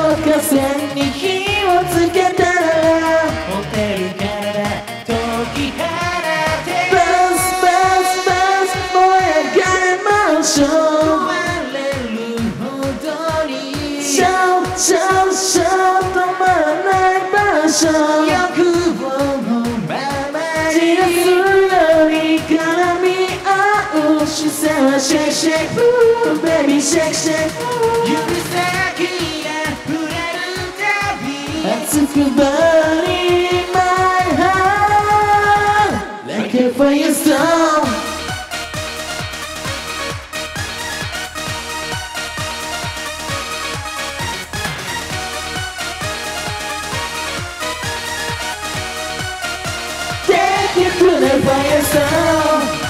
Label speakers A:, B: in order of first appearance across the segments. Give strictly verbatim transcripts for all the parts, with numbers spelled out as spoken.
A: 火線に火をつけたらホテルから解き放てバスバスバス燃え上がりましょう壊れるほどにシャウシャウシャウ止まらない場所欲望のままに散らすように絡み合う視線はシェイクシェイクベビーシェイクシェイク指先が触れるたび熱く burning my heart like a firestone Take it to the firestone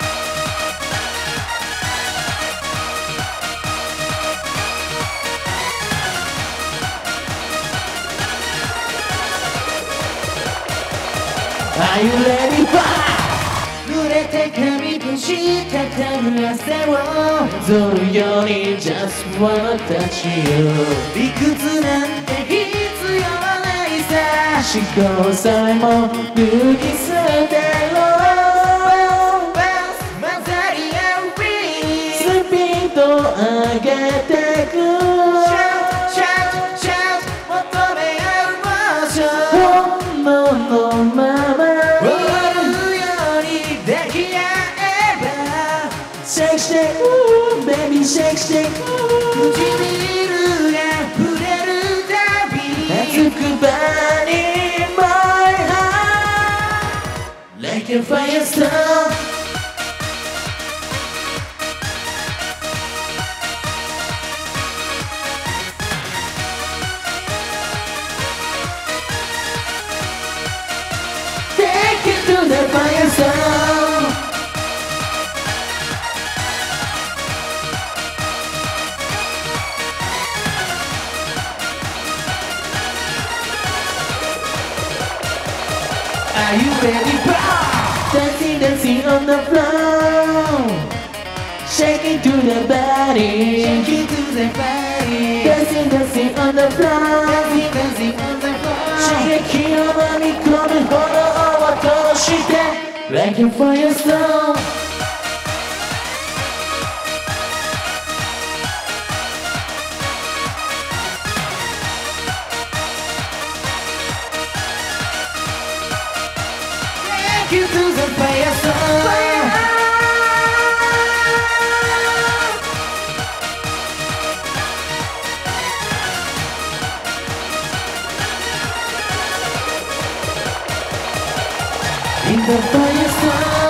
A: Are you ready? 濡れて髪としたたる汗をぞるように Just wanna touch you 理屈なんて必要ないさ思考さえも脱ぎ捨てろ混ざり合うビースピード上げてくシャウシャウシャウ求め合う場所本能のままShake, shake, ooh, baby, shake, shake, ooh 唇が触れるたび熱く burning my heart Like a firestone Take it to the firestone Are you ready? Dancing, dancing on the floor Shaking to the body Shaking to the body Dancing, dancing on the floor Dancing, dancing on the floor 刺激を飲み込む炎を通して Like a firestone Take you to the firestone In the firestone